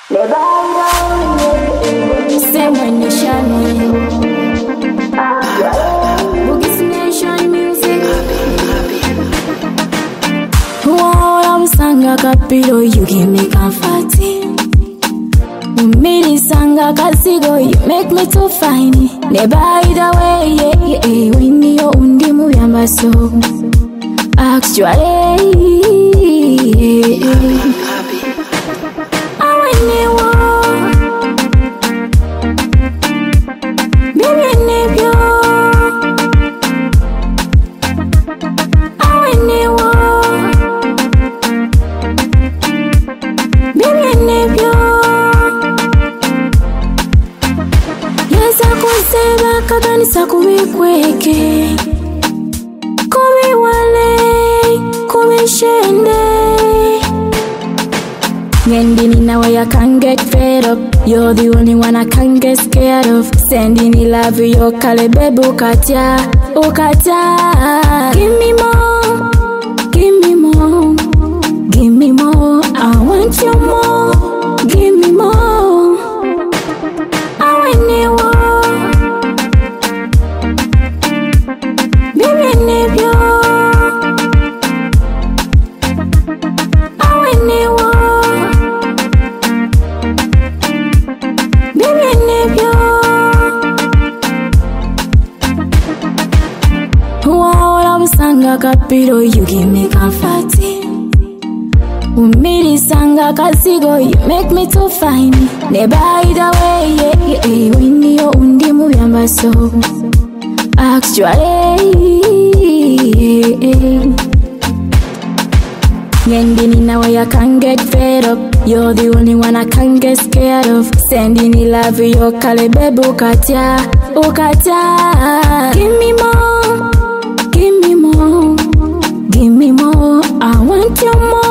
Same when you Shammy. Boogie's Nation music. Wow, I'm sanga kapilo, you give me comforting. Miri sanga kasigo, you make me too fine. Never either way, yeah. When you undi mu yamba so. Actually, Awenewo, baby nebyo. Awenewo, baby nebyo. Yes, I could say back again, so kubikweke. Kubi wale, kubi shende. Yendini now I can't get fed up. You're the only one I can't get scared of. Sending me love yo kale baby ukatia, ukatia. Give me more, give me more, give me more. I want you more, give me more. Awenewo, baby nebyo. Awenewo, baby nebyo. Wow, I'm sanga kapilo, you give me comforting. Umiri sanga kasigo, you make me too fine. Never either way, yeah. When you undi mu yamba so. Actually, Yendini now I can't get fed up. You're the only one I can't get scared of. Sending me love yo kale baby ukatia, ukatia. Give me more, give me more, give me more. I want you more.